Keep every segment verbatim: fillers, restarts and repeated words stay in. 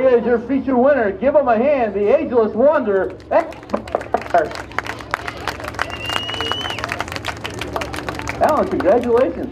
is your feature winner. Give him a hand, the ageless wonder. Alan, congratulations.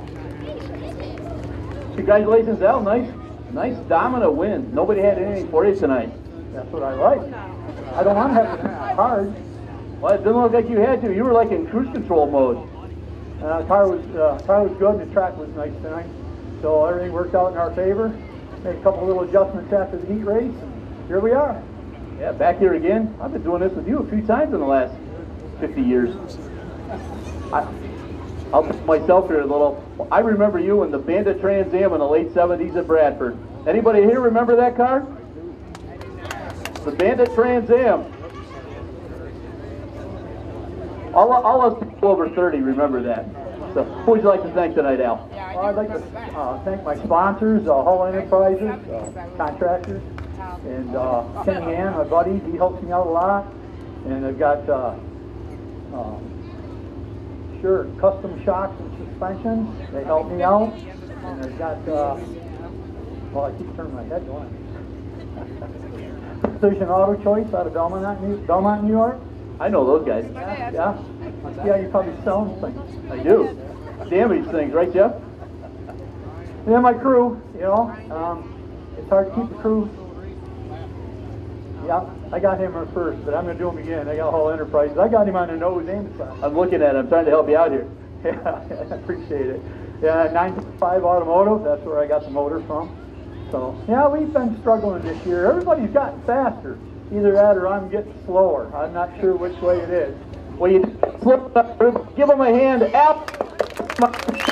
Congratulations, Al. Nice, nice dominant win. Nobody had anything for you tonight. That's what I like. I don't want to have it hard. Well, it didn't look like you had to. You were like in cruise control mode. Uh, the car was, uh, car was good and the track was nice tonight. So everything worked out in our favor. Made a couple little adjustments after the heat race. And here we are. Yeah, back here again. I've been doing this with you a few times in the last fifty years. I, I'll put myself here a little. I remember you in the Bandit Trans Am in the late seventies at Bradford. Anybody here remember that car? The Bandit Trans Am. All, all us people over thirty remember that. So, who would you like to thank tonight, Al? Well, I'd like to uh, thank my sponsors, uh, Hull Enterprises, uh, contractors, and uh, Kenny Ann, my buddy. He helps me out a lot. And I've got uh, uh, Sure Custom Shocks and Suspensions. They help me out. And I've got, uh, well, I keep turning my head, don't I? Precision Auto Choice out of Belmont, New, Belmont, New York. I know those guys. Yeah, yeah. Yeah, you probably sell them things. I do. Damage things, right, Jeff? And then my crew, you know, um, it's hard to keep the crew. Yeah, I got him first, but I'm going to do him again. I got Hull Enterprises. I got him on the nose and the side. I'm looking at it. I'm trying to help you out here. Yeah, I appreciate it. Yeah, nine five Automotive, that's where I got the motor from. So, yeah, we've been struggling this year. Everybody's gotten faster. Either that or I'm getting slower. I'm not sure which way it is. Well, you slip up. Give them a hand. Al.